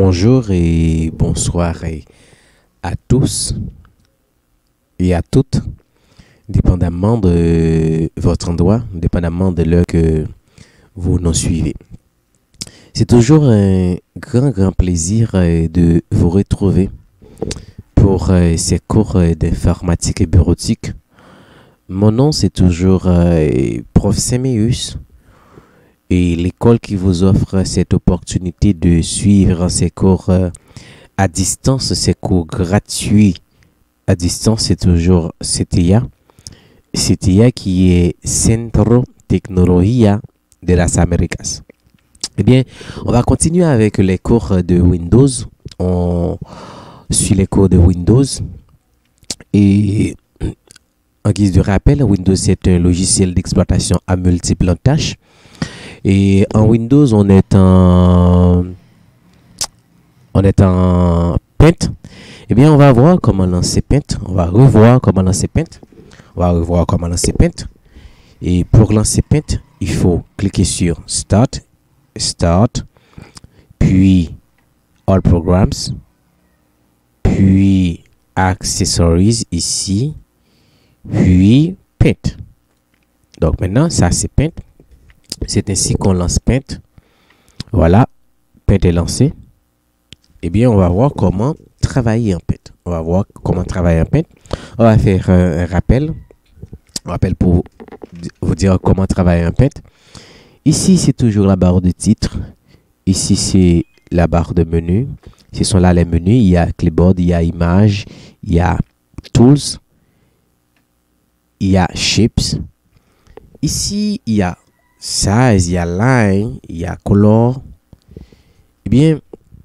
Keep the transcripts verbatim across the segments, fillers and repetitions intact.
Bonjour et bonsoir et à tous et à toutes, dépendamment de votre endroit, dépendamment de l'heure que vous nous suivez. C'est toujours un grand, grand plaisir euh, de vous retrouver pour euh, ces cours euh, d'informatique et bureautique. Mon nom, c'est toujours euh, Prof Séméus et l'école qui vous offre cette opportunité de suivre ces cours euh, à distance, ces cours gratuits à distance, c'est toujours C T I A. C T I A qui est Centro Tecnología de las Américas. Eh bien, on va continuer avec les cours de Windows. On suit les cours de Windows. Et en guise de rappel, Windows c'est un logiciel d'exploitation à multiples tâches. Et en Windows, on est en, on est en Paint. Eh bien, on va voir comment lancer Paint. On va revoir comment lancer Paint. On va revoir comment lancer Paint. Et pour lancer Paint, il faut cliquer sur Start, Start, puis All Programs, puis Accessories ici, puis Paint. Donc maintenant, ça c'est Paint. C'est ainsi qu'on lance Paint. Voilà, Paint est lancé. Eh bien, on va voir comment travailler en Paint. On va voir comment travailler en Paint. On va faire un, un rappel. Un rappel pour vous dire comment travailler en Paint. Ici, c'est toujours la barre de titre. Ici, c'est la barre de menu. Ce sont là les menus. Il y a Clipboard, il y a Images, il y a Tools, il y a Shapes. Ici, il y a Size, il y a Line, il y a Color. Eh bien,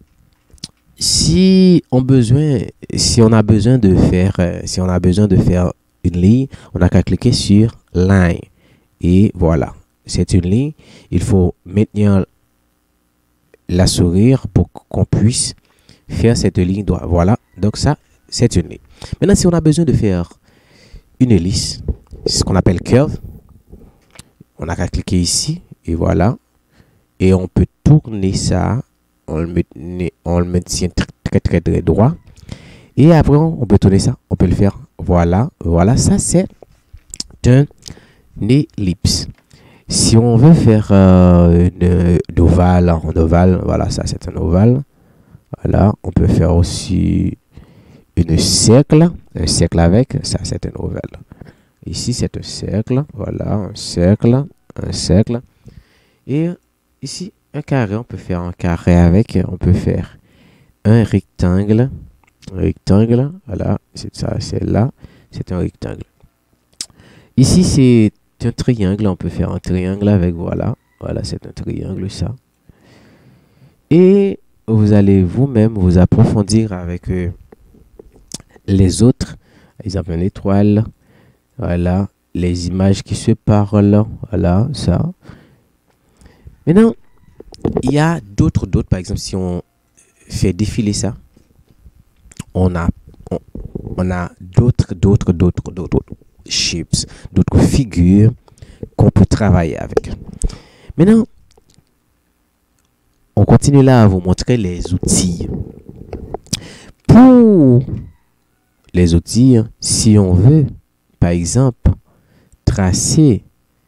si on besoin, si on a besoin de faire, euh, si on a besoin de faire une ligne, on n'a qu'à cliquer sur Line. Et voilà, c'est une ligne. Il faut maintenir la souris pour qu'on puisse faire cette ligne droite. Voilà, donc ça, c'est une ligne. Maintenant, si on a besoin de faire une hélice, c'est ce qu'on appelle curve. On n'a qu'à cliquer ici et voilà. Et on peut tourner ça. On le, met, on le maintient très, très très très droit. Et après, on peut tourner ça. On peut le faire. Voilà. Voilà. Ça, c'est un ellipse. Si on veut faire euh, une, une ovale en ovale, voilà, ça c'est un ovale. Voilà. On peut faire aussi une cercle. Un cercle avec. Ça, c'est un ovale. Ici, c'est un cercle. Voilà, un cercle, un cercle. Et ici, un carré. On peut faire un carré avec. On peut faire un rectangle. Un rectangle. Voilà, c'est ça, c'est là. C'est un rectangle. Ici, c'est un triangle. On peut faire un triangle avec. Voilà. Voilà, c'est un triangle, ça. Et vous allez vous-même vous approfondir avec euh, les autres. Par exemple, une étoile. Voilà, les images qui se parlent, voilà, ça. Maintenant, il y a d'autres, d'autres, par exemple, si on fait défiler ça, on a, on, on a d'autres, d'autres, d'autres, d'autres shapes, d'autres figures qu'on peut travailler avec. Maintenant, on continue là à vous montrer les outils. Pour les outils, si on veut, par exemple, tracer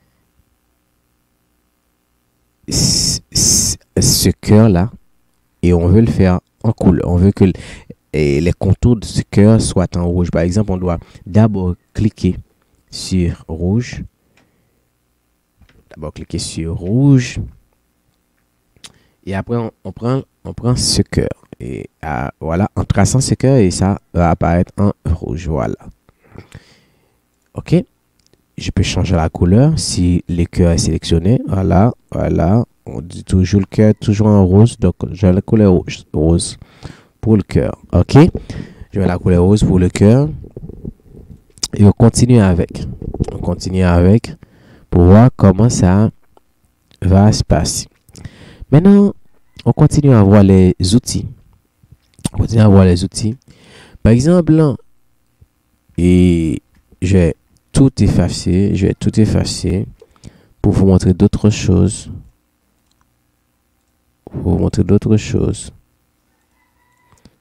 ce cœur-là et on veut le faire en couleur. On veut que les contours de ce cœur soient en rouge. Par exemple, on doit d'abord cliquer sur rouge. D'abord cliquer sur rouge. Et après, on, on, prend, on prend ce cœur. Et à, voilà, en traçant ce cœur, et ça va apparaître en rouge. Voilà. Ok, je peux changer la couleur si le cœur est sélectionné. Voilà, voilà. On dit toujours le cœur, toujours en rose. Donc, j'ai la couleur rouge, rose pour le cœur. Ok, je mets la couleur rose pour le cœur. Et on continue avec. On continue avec pour voir comment ça va se passer. Maintenant, on continue à voir les outils. On continue à voir les outils. Par exemple, là, et je vais tout effacer, je vais tout effacer pour vous montrer d'autres choses. Pour vous montrer d'autres choses.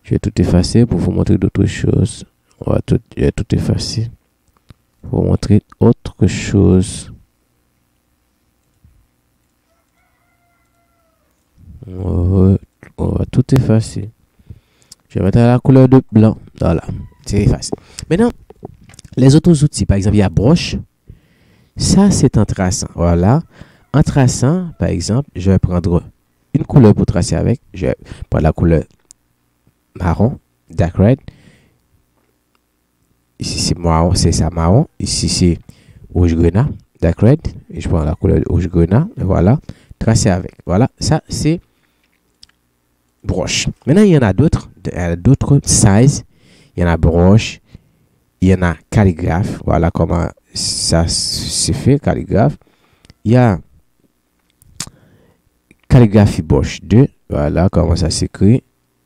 Je vais tout effacer pour vous montrer d'autres choses. On va tout, je vais tout effacer pour vous montrer autre chose. On va, on va tout effacer. Je vais mettre la couleur de blanc. Voilà, c'est effacé. Maintenant, les autres outils, par exemple, il y a broche. Ça, c'est en traçant. Voilà. En traçant, par exemple, je vais prendre une couleur pour tracer avec. Je vais prendre la couleur marron, dark red. Ici, c'est marron, c'est ça, marron. Ici, c'est rouge grenat, dark red. Et je prends la couleur rouge grenat. Voilà. Tracer avec. Voilà. Ça, c'est broche. Maintenant, il y en a d'autres. Il y en a d'autres sizes. Il y en a broche. Il y en a calligraphe. Voilà comment ça se fait, calligraphe. Il y a calligraphie broche deux. Voilà comment ça s'écrit.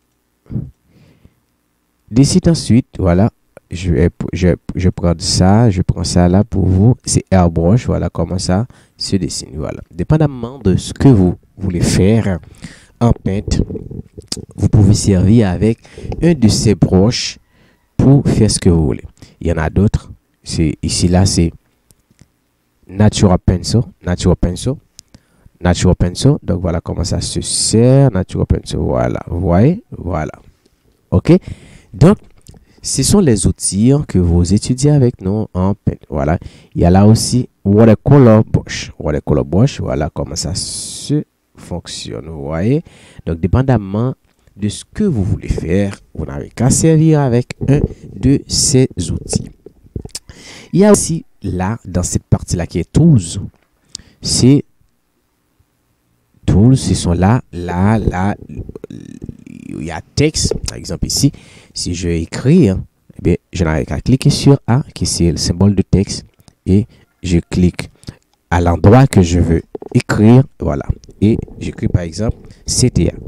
Décide ensuite, voilà, je vais je, je prends ça, je prends ça là pour vous. C'est airbrush, voilà comment ça se dessine. Voilà. Dépendamment de ce que vous voulez faire en peinture, vous pouvez servir avec un de ces broches pour faire ce que vous voulez. Il y en a d'autres. C'est ici là, c'est Natural Pencil, Natural Pencil, Natural Pencil. Donc voilà comment ça se sert, Natural Pencil. Voilà, vous voyez, voilà. Ok. Donc, ce sont les outils que vous étudiez avec nous en peinture. Voilà. Il y a là aussi Watercolor Brush. Watercolor Brush, voilà comment ça se fonctionne. Vous voyez. Donc, dépendamment de ce que vous voulez faire, vous n'avez qu'à servir avec un de ces outils. Il y a aussi là, dans cette partie-là qui est Tools, c'est Tools, ce sont là, là, là. Il y a texte, par exemple ici, si je veux écrire, eh bien, je n'ai qu'à cliquer sur A, qui c'est le symbole de texte, et je clique à l'endroit que je veux écrire, voilà, et j'écris par exemple C T A.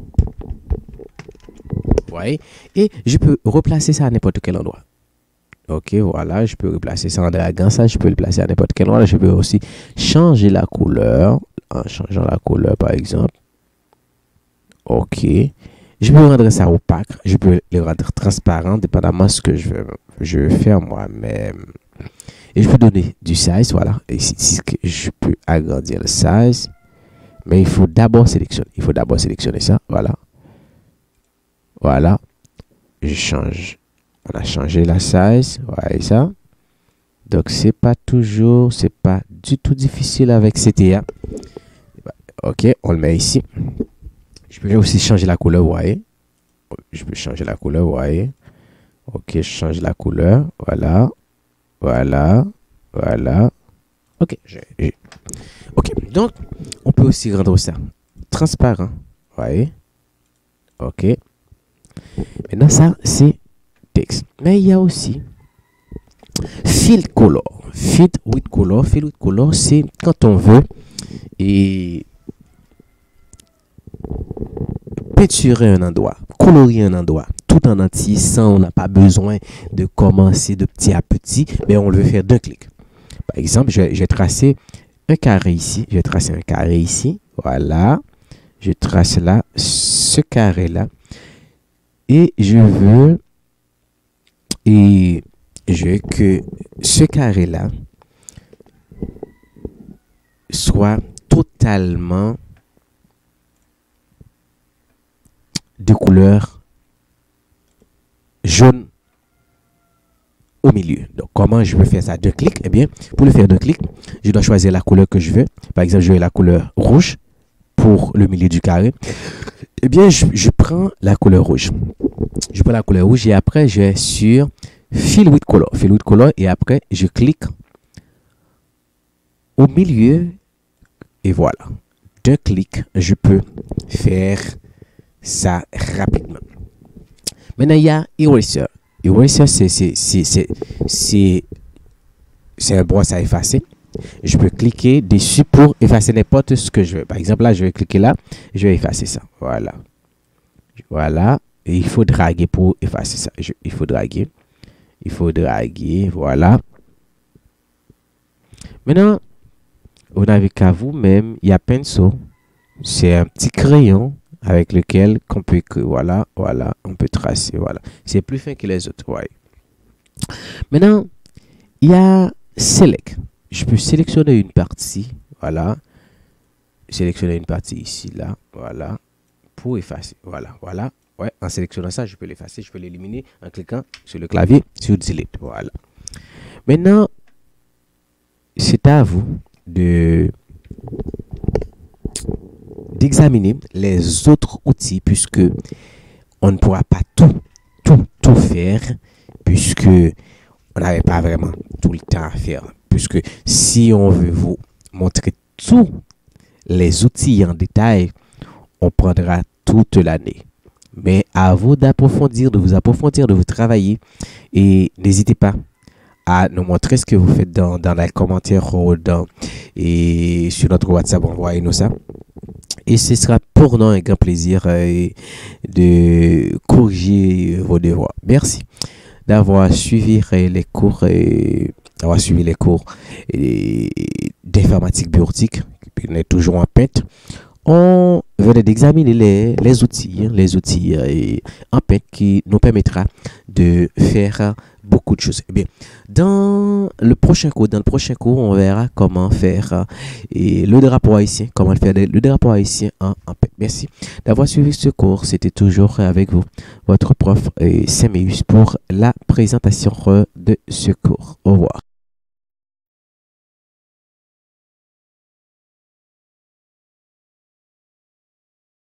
Vous voyez, et je peux replacer ça à n'importe quel endroit. Ok, voilà, je peux replacer ça en draguant ça, je peux le placer à n'importe quel endroit. Je peux aussi changer la couleur, en changeant la couleur par exemple. Ok. Je peux rendre ça opaque, je peux le rendre transparent, dépendamment de ce que je veux, je veux faire moi-même. Et je peux donner du size, voilà. Et ici, je peux agrandir le size. Mais il faut d'abord sélectionner. Il faut d'abord sélectionner ça, voilà. Voilà. Je change. On a changé la size, voilà ça. Donc, c'est pas toujours, c'est pas du tout difficile avec C T A. Ok, on le met ici. Je peux aussi changer la couleur, vous voyez. Je peux changer la couleur, vous voyez. Ok, je change la couleur. Voilà. Voilà. Voilà. Ok. J'ai, j'ai. Ok, donc, on peut aussi rendre ça transparent. Vous voyez. Ok. Maintenant, ça, c'est texte. Mais il y a aussi fill color. Fill with color. Fill with color, c'est quand on veut et peinturer un endroit, colorier un endroit, tout en entier, sans, on n'a pas besoin de commencer de petit à petit, mais on le veut faire d'un clic. Par exemple, je, je vais tracer un carré ici, je vais tracer un carré ici, voilà, je trace là, ce carré-là, et je veux, et je veux que ce carré-là soit totalement de couleur jaune au milieu. Donc, comment je veux faire ça d'un clic? Eh bien, pour le faire d'un clic, je dois choisir la couleur que je veux. Par exemple, je veux la couleur rouge pour le milieu du carré. Eh bien, je, je prends la couleur rouge. Je prends la couleur rouge et après, je vais sur Fill with Color. Fill with Color et après, je clique au milieu et voilà. D'un clic, je peux faire ça rapidement. Maintenant, il y a Eraser. Eraser, c'est un brosse à effacer. Je peux cliquer dessus pour effacer n'importe ce que je veux. Par exemple, là, je vais cliquer là. Je vais effacer ça. Voilà. Voilà. Et il faut draguer pour effacer ça. Je, il faut draguer. Il faut draguer. Voilà. Maintenant, vous n'avez qu'à vous-même. Il y a Pencil. C'est un petit crayon. avec lequel qu'on peut que voilà, voilà, on peut tracer, voilà. C'est plus fin que les autres, ouais. Maintenant, il y a select. Je peux sélectionner une partie, voilà. Sélectionner une partie ici, là, voilà, pour effacer, voilà, voilà. Ouais, en sélectionnant ça, je peux l'effacer, je peux l'éliminer en cliquant sur le clavier, sur delete, voilà. Maintenant, c'est à vous de d'examiner les autres outils puisque on ne pourra pas tout, tout, tout faire puisque on n'avait pas vraiment tout le temps à faire. Puisque si on veut vous montrer tous les outils en détail, on prendra toute l'année. Mais à vous d'approfondir, de vous approfondir, de vous travailler et n'hésitez pas à nous montrer ce que vous faites dans, dans les commentaires ou dans, et sur notre WhatsApp, envoyez-nous ça. Et ce sera pour nous un grand plaisir euh, de corriger vos devoirs. Merci d'avoir suivi euh, les cours, euh, d'avoir suivi les cours euh, d'informatique bureautique. On est toujours en pente. On venait d'examiner les, les outils, hein, les outils euh, en pente qui nous permettra de faire beaucoup de choses. Eh bien, dans le prochain cours, dans le prochain cours, on verra comment faire euh, et le drapeau haïtien, comment faire le drapeau haïtien en, en pente. Merci d'avoir suivi ce cours. C'était toujours avec vous, votre prof euh, Saméus, pour la présentation de ce cours. Au revoir.